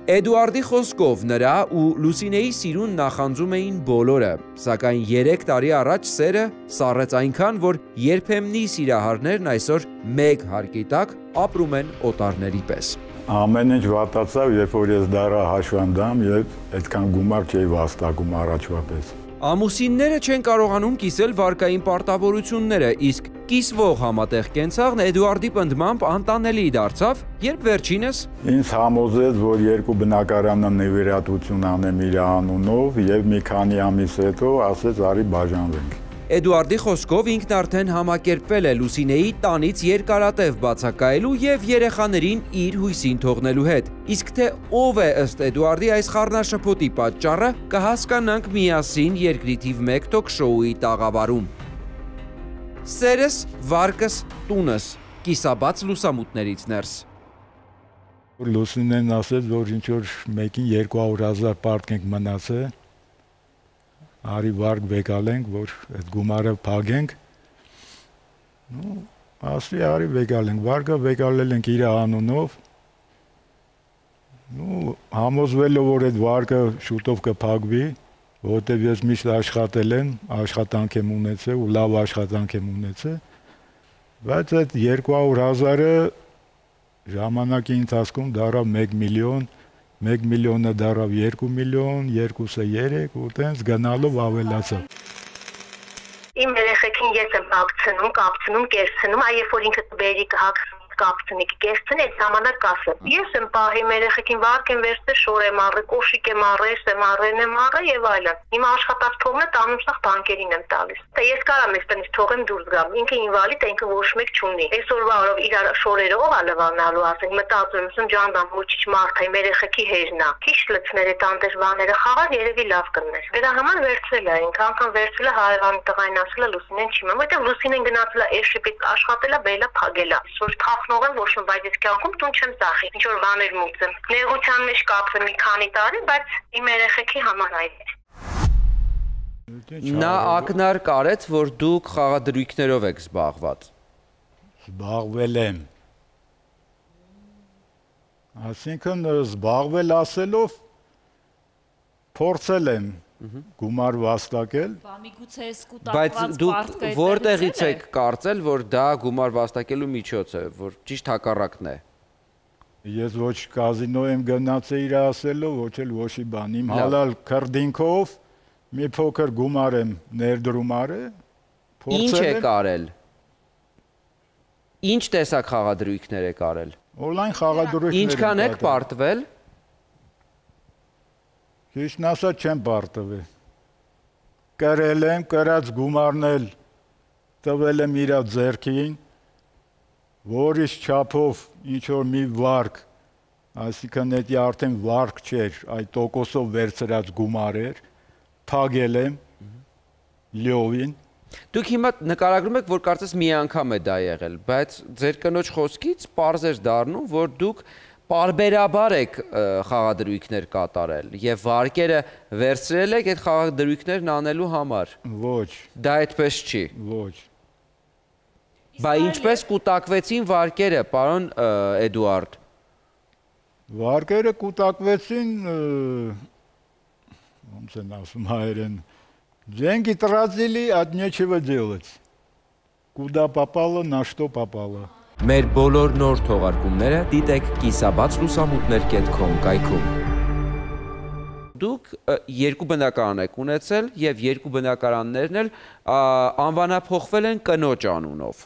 Էդուարդի խոսքով նրա ու Լուսինեի սիրուն նախանձում էին բոլորը, սակայն 3 տարի առաջ սերը սառեց այնքան, որ երբեմնի սիրահարներն այսօր մեկ հարկի տակ ապրում են օտարների պես։ Ամեն ինչ վատացավ, երբ որ ես դառա հաշվանդամ եւ այդքան գումար չէի վաստակում առաջվա պես։ Ամուսինները չեն կարողանում կիսել վարկային պարտավորությունները, իսկ կիսվող համատեղ կենցաղն Էդուարդի պնդմամբ անտանելի դարձավ, երբ վերջինս ինձ համոզեց, որ 2 բնակարանը նվիրատվություն անեմ իր անունով եւ մի քանի ամիս հետո ասեց արի բաժանվենք։ Էդուարդի խոսքով ինքն արդեն համակերպվել է Լուսինեի տանից երկարատև բացակայելու եւ երեխաներին իր հույսին թողնելու հետ։ Իսկ թե ով է ըստ Էդուարդի այս խառնաշփոթի պատճառը, կհասկանանք միասին երկրի թիվ 1 թոք-շոուի տաղավարում։ Սերս, վարկս, տունս, կիսաբաց լուսամուտներից ներս։ Լուսինեն ասեց, որ ինչ որ մեկին 200,000 պարտք ենք մնացել։ Արի վարկ վեկալենք, որ այդ գումարը փագենք։ Ну, ասի արի վեկալենք, վարկը վեկալել ենք իր անունով։ Ну, համոզվելով որ այդ վարկը շուտով կփակվի, որտեվ ես միշտ աշխատել եմ, աշխատանք եմ ունեցել ու լավ աշխատանք եմ ունեցել։ Բայց այդ 200,000-ը ժամանակի ընթացքում դառավ 1 միլիոն, 1 միլիոնը դառավ 2 միլիոն, 2-ը 3 ու տենց գնալով ավելացավ։ Իմ երեխեքին ես եմ կապցնում, կերցնում, երբ որ ինքը բերի կհագցնի կապցնի, կերցնի, այդ ժամանակ կասը։ Ես եմ պահում երեխեքին վարկ եմ վերցրել, շոր եմ առել, կոշիկ եմ առել, սեմառեն եմ առել եւ այլն։ Հիմա աշխատած փողն է տանում սաղ բանկերին եմ տալիս։ Դա ես կարամ էստանից թողեմ դուրս գամ։ Ինքը ինվալիդ է, ինքը ոչ մեկ չունի։ Այսօրվա օրով իր շորերը ով է լվանալու, ասենք մտածում եմ, ջանդամ ոչինչ մարդ է, երեխեքի հեժն է։ Քիչ լցներ այդ անտեր բաները խաղալ երևի լավ կներ։ Դրա համար վերցրել է, ինքը անգամ վերցրել է հարևանի տղային ասել է Լուսինեն չի մեմ, որտեղ Լուսինեն գնացել է էշիպից աշխատել է, բերել է փագել է։ Այսօր թախնող եմ ոչ մի բայց ես կյանքում տուն չեմ ծախի։ Ինչ որ բաներ մուծեմ։ Նեղության մեջ կապվում մի քանի տարի, բայց իմ երեխեքի համար այդ է։ Նա ակնար կարեց, որ դուք խաղադրույքներով եք զբաղված։ Զբաղվել եմ։ Այսինքն զբաղվել ասելով փորձել եմ գումար վաստակել։ Բայց դուք որտեղից եք կարծել, որ դա գումար վաստակելու միջոց է, որ ճիշտ հակառակն է։ Ես ոչ կազինո եմ գնացել իր ասելով, ոչ էլ ոչի բան։ Իմ հալալ քրդինքով մի փոքր գումար եմ ներդրում արել։ Ինչ եք արել։ Ինչ տեսակ խաղադրույքներ եք արել։ Օնլայն խաղադրույքներ։ Ինչքան եք պարտվել։ Ճիշտն ասած չեմ պարտվել։ Կրել եմ, կրած գումարն էլ տվել եմ իր ձեռքին, որից չափով ինչ որ մի վարկ, այսինքն դա արդեն վարկ չէր, այդ տոկոսով վերցրած գումար էր, փագել եմ լիովին։ Դուք հիմա նկարագրում եք, որ կարծես մի անգամ է դա եղել, բայց ձեր կնոջ խոսքից պարզ էր դառնում, որ դուք պարբերաբար եք խաղադրույքներ կատարել եւ վարկերը վերցրել եք այդ խաղադրույքներն անելու համար։ Ոչ։ Դա այդպես չի։ Ոչ։ Բա ինչպես կուտակվեցին վարկերը, պարոն Էդուարդ։ Վարկերը կուտակվեցին, ոնց են ասում հայերեն, деньги тратили, от нечего делать. Куда попало, на что попало. Մեր բոլոր նոր թողարկումները դիտեք կիսաբաց-լուսամուտներ.com կայքում։ Դուք 2 բնակարան եք ունեցել եւ 2 բնակարաններն էլ անվանափոխվել են կնոջ անունով։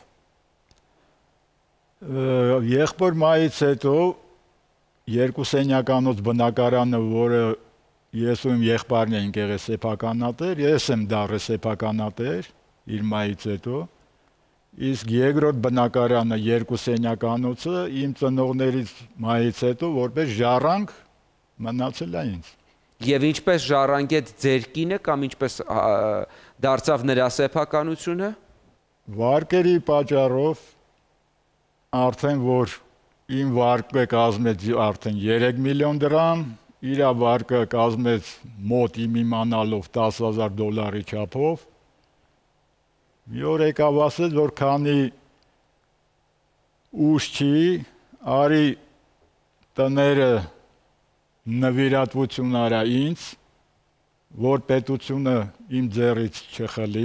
Եղբոր մայից հետո 2 սենյականոց բնակարանը, որը ես ու իմ եղբայրն էինք եղել սեփականատեր, ես եմ դառել սեփականատեր իր մայից հետո։ Իսկ երկրորդ բնակարանը 2 սենյականոցը իմ ծնողներից մայից հետո որպես ժառանգ մնացել է ինձ։ Եվ ինչպես ժառանգեց ձեր կինը կամ ինչպես դարձավ նրա սեփականությունը։ Վարկերի պատճառով արդեն որ իմ վարկը կազմեց արդեն 3 միլիոն դրամ, իր վարկը կազմեց մոտ իմ իմանալով $10,000 չափով։ Մի օր եկավ ասեց, որ քանի ուշ չի, արի տները նվիրատվություն արա ինձ, որ պետությունը իմ ձեռից չխլի,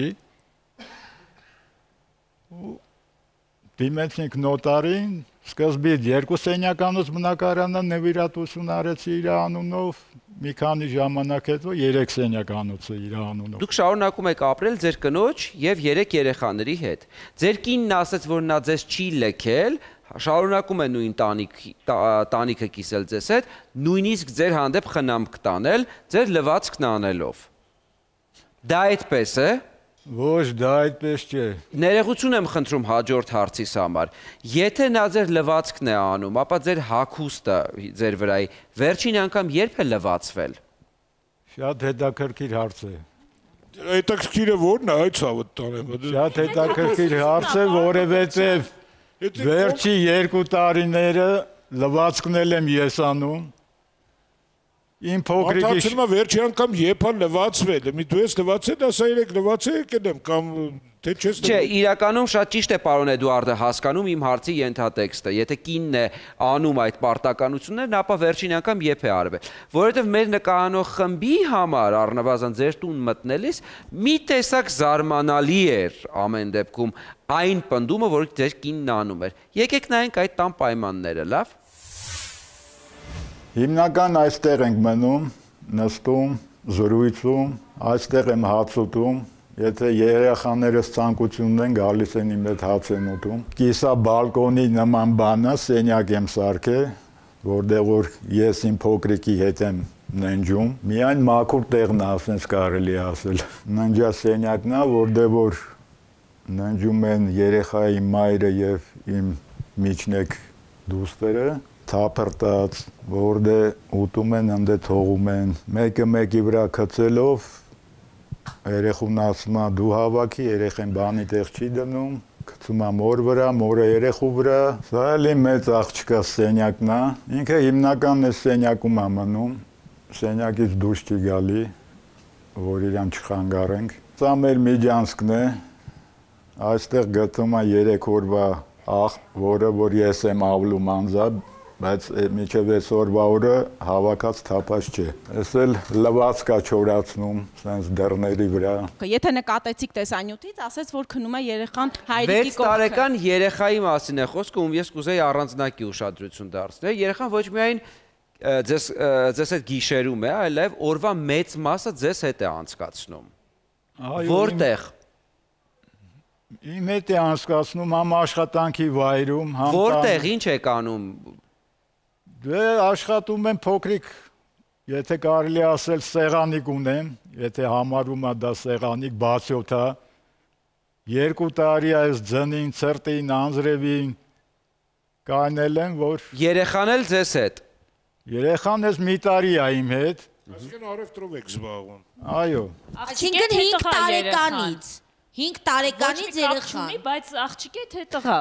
ու դիմեցինք նոտարին, սկզբից 2 սենյականոց բնակարանը նվիրատվություն արեցի իր անունով, մի քանի ժամանակ հետո 3 սենյականոցը իր անունով։ Դուք շարունակում եք ապրել ձեր կնոջ եւ 3 երեխաների հետ։ Ձեր կինն ասաց, որ նա ձեզ չի լքել, շարունակում է նույն տանիքը կիսել ձեզ հետ, նույնիսկ ձեր հանդեպ խնամք տանել, ձեր լվացքն անելով։ Դա այդպես է։ Ոչ, դա այդպես չէ։ Ներողություն եմ խնդրում հաջորդ հարցիս համար։ Եթե նա ձեր լվացքն է անում, ապա ձեր հագուստը ձեր վրայի վերջին անգամ երբ է լվացվել։ Շատ հետաքրքիր հարց է։ Հետաքրքիրը ո՞րն է, այդ ցավը տանեմ։ Շատ հետաքրքիր հարց է, որովհետև վերջի 2 տարիները լվացքն եմ ես անում։ Իմ փոքրիկի Արդյունքն է վերջի անգամ երբ է լվացվել, մի դու ես լվացել, ասա երեք լվացել եկել եմ կամ թե չես։ Չէ, իրականում շատ ճիշտ է պարոն Էդուարդը հասկանում իմ հարցի ենթատեքստը։ Եթե կինն է անում այդ պարտականություններն, ապա վերջին անգամ երբ է արվել։ Որովհետև մեր նկարահանող խմբի համար առնվազն ձեր տուն մտնելիս մի տեսակ զարմանալի էր ամեն դեպքում այն պնդումը, որ ձեր կինն անում էր։ Եկեք նայենք այդ տան պայմանները, լավ։ Հիմնական այստեղ ենք մնում, նստում, զրույցում, այստեղ եմ հաց ուտում, եթե երեխաներս ցանկություն ունեն, գալիս են իմ հետ հաց են ուտում։ Կիսա բալկոնի նման բանը սենյակ եմ սարքել, որտեղ որ ես իմ փոքրիկի հետ եմ ննջում։ Միայն մաքուր տեղն է, ասենց կարելի ասել։ Ննջասենյակն է, որտեղ որ ննջում են երեխայի մայրը եւ իմ միջնեկ դուստերը։ Թափրտած, որտեղ ուտում են, ընդե թողում են, մեկը մեկի վրա քցելով, երեխուն ասում է դու հավաքի, երեխեն բանի տեղ չի դնում, քցում է մոր վրա, մորը երեխու վրա, սա էլի մեծ աղջկա սենյակն է, ինքը հիմնական է սենյակում է մնում, սենյակից դուրս չի գալի, որ իրան չխանգարենք, սա մեր միջանցքն է, այստեղ գտնում է 3 օրվա աղ, որը որ ես եմ ավլում անձամբ, բայց միջև 6 օրվա օրը հավաքած թափած չէ։ Ես էլ լվացք է չորացնում, սենց դռների վրա։ Եթե նկատեցիք տեսանյութից, ասեց, որ քնում է երեխան հայրիկի 6 տարեկան երեխայի մասին է խոսքը, ում ես կուզեի առանձնակի ուշադրություն դարձնել։ Երեխան ոչ միայն ձեզ հետ գիշերում է, այլև օրվա մեծ մասը ձեզ հետ է անցկացնում։ Որտեղ։ Իմ հետ է անցկացնում համ աշխատանքի վայրում, համ Որտեղ, ինչ եք անում։ Դե աշխատում եմ փոքրիկ, եթե կարելի ասել սեղանիկ ունեմ, եթե համարում է դա սեղանիկ, բացյոտ է, 2 տարի այս ձնին, ցրտին, անձրևին կանել եմ, որ Երեխան էլ ձեզ հետ։ երեխան ես մի տարի է իմ հետ։ Այսինքն առևտրով եք զբաղվում։ Այո։ Այսինքն 5 տարեկանից։ 5 տարեկանից երեխան։ Բայց աղջիկ է թե տղա։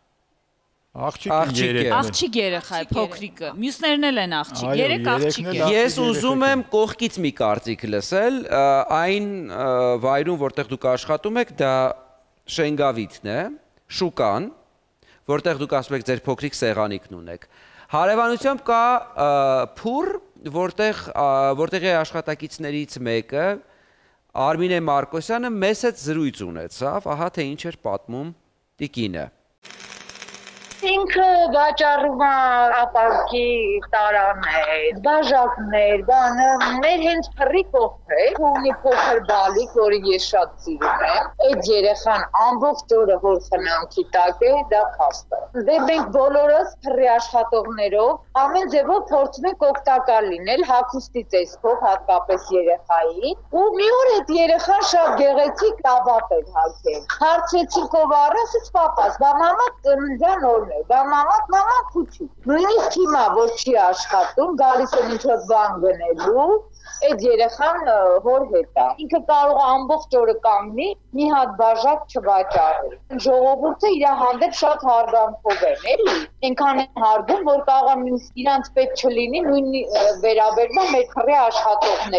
Աղջիկ երեխա է, փոքրիկը։ Մյուսներն էլ են աղջիկ, 3 աղջիկ է։ Ես ուզում եմ կողքից մի կարծիք լսել, այն վայրում, որտեղ դուք աշխատում եք, դա Շենգավիթն է, շուկան, որտեղ դուք ասում եք ձեր փոքրիկ սեղանիկն ունեք։ Հարևանությամբ կա փուռ, որտեղի աշխատակիցներից մեկը, Արմինե Մարկոսյանը մեզ հետ զրույց ունեցավ, ահա թե ինչ էր պատմում տիկինը։ Ինքը վաճառում է ապարքի տարաներ, բաժակներ, բանը, մեր հենց փռի կողքը, ունի փոքր բալիկ, որը ես շատ սիրում եմ։ Այդ երեխան ամբողջ օրը որ խնամքի տակ է, դա փաստ է։ Դե մենք բոլորս փռի աշխատողներով ամեն ձևով փորձում ենք օգտակար լինել հագուստի տեսքով, հատկապես երեխայի, ու մի օր այդ երեխան շատ գեղեցիկ լավապ էր հագել։ Հարցրեցինք ով առասից պապաս, բա մամա ծննդյան օրն Բա մամա քուչի։ Նույնիսկ հիմա որ չի աշխատում, գալիս են ինչ-որ բան գնելու, այդ երեխան հոր հետ է։ Ինքը կարող է ամբողջ օրը կանգնի, մի հատ բաժակ չվաճառի։ Ժողովուրդը իր հանդեպ շատ հարգանքով են, էլի։ Այնքան են հարգում, որ կարող է իրանց պետք չլինի, նույն վերաբերվում է մեր փռի աշխատողների։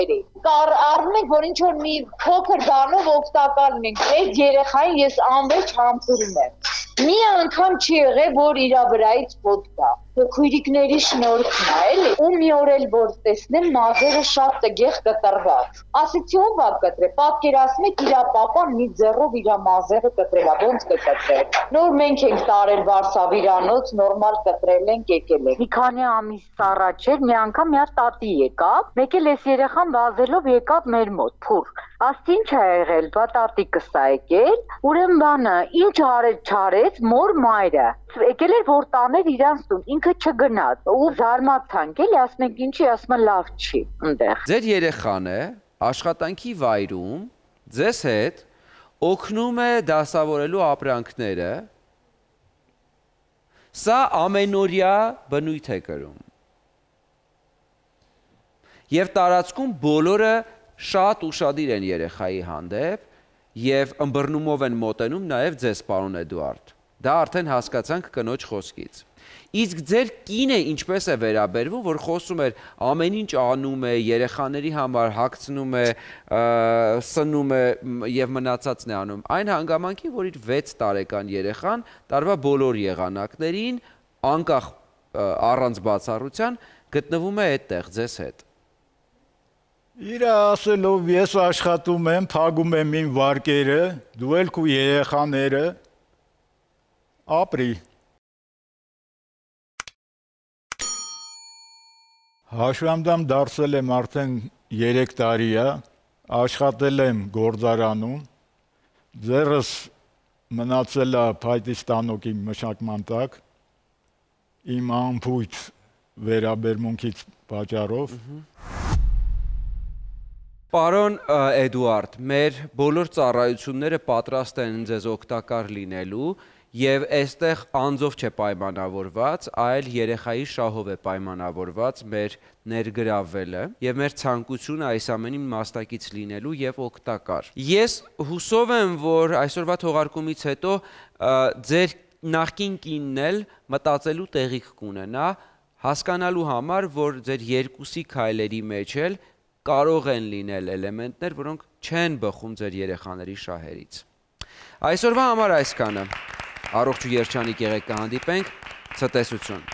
առնում ենք, որ ինչ-որ մի փոքր բանով օգտակար ունենք, այդ երեխային ես անվերջ համբուրում եմ։ Մի անգամ չի եղել, որ իրա վրայից ոտք գա։ Քույրիկների շնորհքն է, էլի։ Ու մի օր էլ որ տեսնեմ մազերը շատ տգեղ կտրված։ Ասեցի ով է կտրել, պատկերացնում եք իրա պապան մի ձեռով իրա մազերը կտրել է, ոնց կկտրել։ Նոր մենք ենք տարել Վարշավիրանոց, նորմալ կտրել ենք, եկել ենք։ Մի քանի ամիս առաջ էր, մի անգամ մի հատ տատի եկավ, մեկ էլ էս երեխան վազելով եկավ մեր մոտ, փուր։ Ասի ինչ է եղել, բա տատիկս է եկել, ուրեմն բանը, ինչ չարեց մոր մայրը։ Եկել էր որ տաներ իրանց տուն, ինքը չգնաց ու զարմացանք էլի, ասում ենք ինչի, ասում են լավ չի այնտեղ։ Ձեր երեխան է աշխատանքի վայրում ձեզ հետ օգնում է դասավորելու ապրանքները, սա ամենօրյա բնույթ է կրում։ Եվ տարածքում բոլորը շատ ուշադիր են երեխայի հանդեպ և ըմբռնումով են մոտենում նաև ձեզ, պարոն Էդուարդ։ Դա արդեն հասկացանք կնոջ խոսքից։ Իսկ ձեր կինը ինչպես է վերաբերվում, որ խոսում էր ամեն ինչ անում է, երեխաների համար հագցնում է, սնում է և մնացածն է անում։ Այն հանգամանքին, որ իր 6 տարեկան երեխան տարվա բոլոր եղանակներին, անկախ առանց բացառության, գտնվում է այդտեղ ձեզ հետ։ Իրա ասելով ես աշխատում եմ, փակում եմ իմ վարկերը, դու էլ քո երեխաները, ապրի։ Հաշվանդամ դարձել եմ արդեն 3 տարի է, աշխատել եմ գործարանում, ձեռս մնացել է փայտի ստանոկի մշակման տակ, իմ անփույթ վերաբերմունքից պատճառով։ Պարոն Էդուարդ, մեր բոլոր ծառայությունները պատրաստ են ձեզ օգտակար լինելու և այստեղ անձով չէ պայմանավորված, այլ երեխայի շահով է պայմանավորված մեր ներգրավելը և մեր ցանկությունը այս ամենին մասնակից լինելու և օգտակար։ Ես հուսով եմ, որ այսօրվա թողարկումից հետո ձեր նախկին կինն էլ մտածելու տեղիք կունենա, հասկանալու համար, որ ձեր երկուսի քայլերի մեջ էլ կարող են լինել էլեմենտներ, որոնք չեն բխում ձեր երեխաների շահերից։ Այսօրվա համար այսքանը, առողջ ու երջանիկ եղեք, կհանդիպենք, ցտեսություն։